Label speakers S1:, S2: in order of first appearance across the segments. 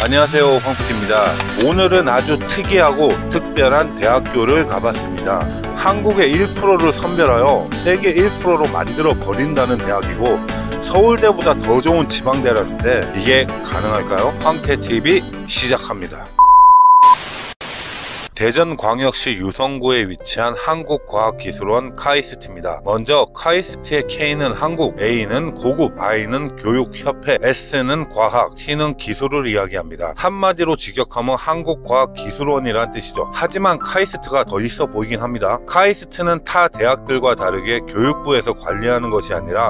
S1: 안녕하세요, 황PD입니다. 오늘은 아주 특이하고 특별한 대학교를 가봤습니다. 한국의 1%를 선별하여 세계 1%로 만들어 버린다는 대학이고 서울대보다 더 좋은 지방대라는데 이게 가능할까요? 황태TV 시작합니다. 대전광역시 유성구에 위치한 한국과학기술원 카이스트입니다. 먼저 카이스트의 K는 한국, A는 고급, I는 교육협회, S는 과학, T는 기술을 이야기합니다. 한마디로 직역하면 한국과학기술원이란 뜻이죠. 하지만 카이스트가 더 있어 보이긴 합니다. 카이스트는 타 대학들과 다르게 교육부에서 관리하는 것이 아니라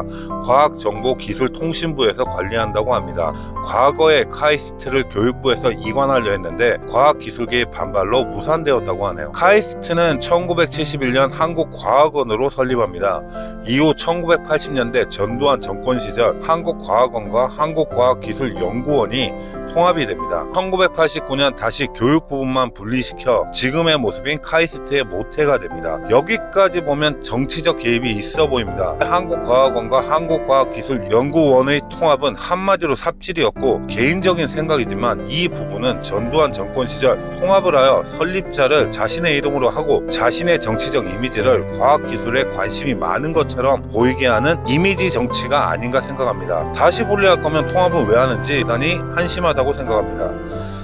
S1: 과학정보기술통신부에서 관리한다고 합니다. 과거에 카이스트를 교육부에서 이관하려 했는데 과학기술계의 반발로 무산되었다고 하네요. 카이스트는 1971년 한국과학원으로 설립합니다. 이후 1980년대 전두환 정권 시절 한국과학원과 한국과학기술연구원이 통합이 됩니다. 1989년 다시 교육 부분만 분리시켜 지금의 모습인 카이스트의 모태가 됩니다. 여기까지 보면 정치적 개입이 있어 보입니다. 한국과학원과 한국과학기술연구원의 통합은 한마디로 삽질이었고 개인적인 생각이지만 이 부분은 전두환 정권 시절 통합을 하여 설립자를 자신의 이름으로 하고 자신의 정치적 이미지를 과학기술에 관심이 많은 것처럼 보이게 하는 이미지 정치가 아닌가 생각합니다. 다시 분리할 거면 통합을 왜 하는지 대단히 한심하다고 생각합니다.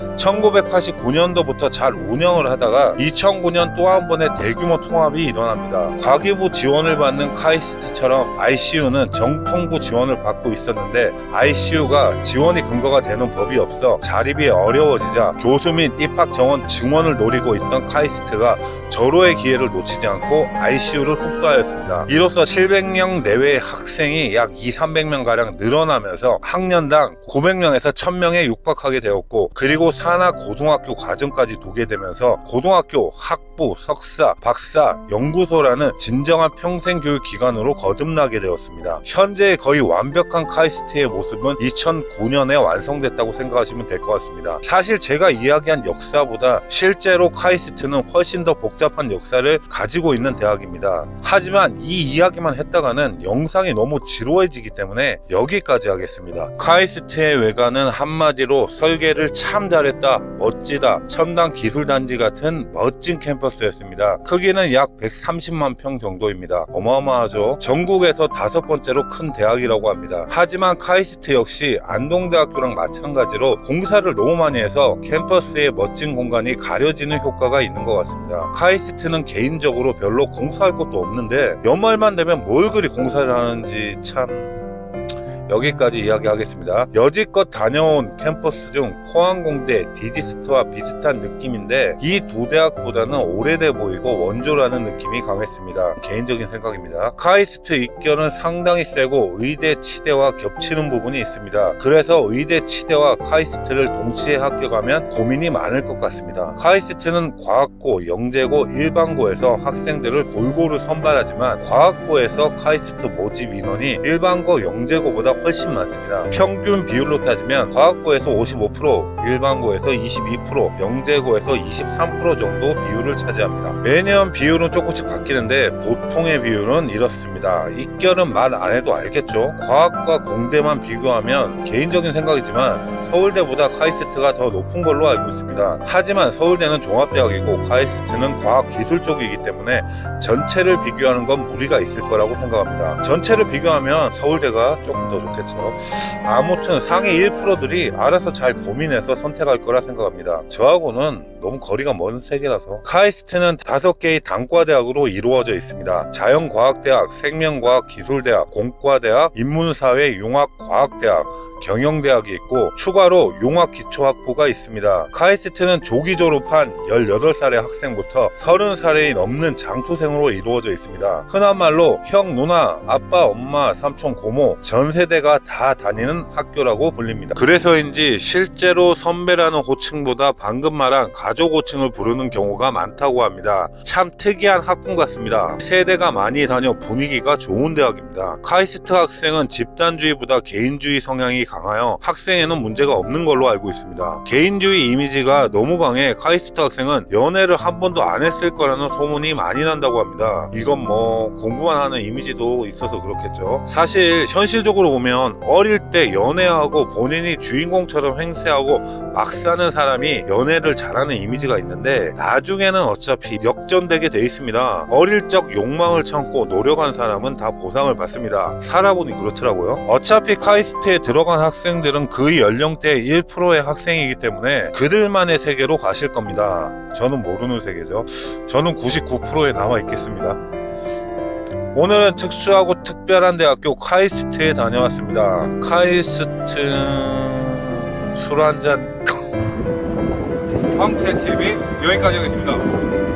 S1: 1989년도부터 잘 운영을 하다가 2009년 또 한 번의 대규모 통합이 일어납니다. 과기부 지원을 받는 카이스트처럼 ICU는 정통부 지원을 받고 있었는데 ICU가 지원이 근거가 되는 법이 없어 자립이 어려워지자 교수 및 입학 정원 증원을 노리고 있던 카이스트가 절호의 기회를 놓치지 않고 ICU를 흡수하였습니다. 이로써 700명 내외의 학생이 약 200~300명 가량 늘어나면서 학년당 900명에서 1000명에 육박하게 되었고 그리고 산하 고등학교 과정까지 두게 되면서 고등학교, 학부, 석사, 박사, 연구소라는 진정한 평생교육 기관으로 거듭나게 되었습니다. 현재 거의 완벽한 카이스트의 모습은 2009년에 완성됐다고 생각하시면 될 것 같습니다. 사실 제가 이야기한 역사보다 실제로 카이스트는 훨씬 더 복잡한 역사를 가지고 있는 대학입니다. 하지만 이 이야기만 했다가는 영상이 너무 지루해지기 때문에 여기까지 하겠습니다. 카이스트의 외관은 한마디로 설계를 참 잘했다, 멋지다, 첨단 기술단지 같은 멋진 캠퍼스였습니다. 크기는 약 130만 평 정도입니다. 어마어마하죠. 전국에서 5번째로 큰 대학이라고 합니다. 하지만 카이스트 역시 안동대학교랑 마찬가지로 공사를 너무 많이 해서 캠퍼스의 멋진 공간이 가려지는 효과가 있는 것 같습니다. 카이스트는 개인적으로 별로 공사할 것도 없는데 연말만 되면 뭘 그리 공사를 하는지 참... 여기까지 이야기하겠습니다. 여지껏 다녀온 캠퍼스 중 포항공대, 디지스트와 비슷한 느낌인데 이 두 대학보다는 오래돼 보이고 원조라는 느낌이 강했습니다. 개인적인 생각입니다. 카이스트 입결은 상당히 세고 의대, 치대와 겹치는 부분이 있습니다. 그래서 의대, 치대와 카이스트를 동시에 합격하면 고민이 많을 것 같습니다. 카이스트는 과학고, 영재고, 일반고에서 학생들을 골고루 선발하지만 과학고에서 카이스트 모집 인원이 일반고, 영재고보다 훨씬 많습니다. 평균 비율로 따지면 과학고에서 55%, 일반고에서 22%, 영재고에서 23% 정도 비율을 차지합니다. 매년 비율은 조금씩 바뀌는데 보통의 비율은 이렇습니다. 입결은 말 안 해도 알겠죠. 과학과 공대만 비교하면 개인적인 생각이지만 서울대보다 카이스트가 더 높은 걸로 알고 있습니다. 하지만 서울대는 종합대학이고 카이스트는 과학기술 쪽이기 때문에 전체를 비교하는 건 무리가 있을 거라고 생각합니다. 전체를 비교하면 서울대가 조금 더 좋겠죠. 아무튼 상위 1%들이 알아서 잘 고민해서 선택할 거라 생각합니다. 저하고는 너무 거리가 먼 세계라서. 카이스트는 5개의 단과대학으로 이루어져 있습니다. 자연과학대학, 생명과학기술대학, 공과대학, 인문사회 융합과학대학, 경영대학이 있고 추가로 융합기초학부가 있습니다. 카이스트는 조기 졸업한 18살의 학생부터 30살이 넘는 장투생으로 이루어져 있습니다. 흔한 말로 형, 누나, 아빠, 엄마, 삼촌, 고모 전 세대가 다 다니는 학교라고 불립니다. 그래서인지 실제로 선배라는 호칭보다 방금 말한 가족 호칭을 부르는 경우가 많다고 합니다. 참 특이한 학군 같습니다. 세대가 많이 다녀 분위기가 좋은 대학입니다. 카이스트 학생은 집단주의보다 개인주의 성향이 강하여 학생에는 문제가 없는 걸로 알고 있습니다. 개인주의 이미지가 너무 강해 카이스트 학생은 연애를 한 번도 안 했을 거라는 소문이 많이 난다고 합니다. 이건 뭐 공부만 하는 이미지도 있어서 그렇겠죠. 사실 현실적으로 보면 어릴 때 연애하고 본인이 주인공처럼 행세하고 막 사는 사람이 연애를 잘하는 이미지가 있는데 나중에는 어차피 역전되게 돼 있습니다. 어릴 적 욕망을 참고 노력한 사람은 다 보상을 받습니다. 살아보니 그렇더라고요. 어차피 카이스트에 들어간 학생들은 그 연령대의 1%의 학생이기 때문에 그들만의 세계로 가실 겁니다. 저는 모르는 세계죠. 저는 99%에 남아 있겠습니다. 오늘은 특수하고 특별한 대학교 카이스트에 다녀왔습니다. 카이스트 술 한잔 황태TV 여기까지 하겠습니다.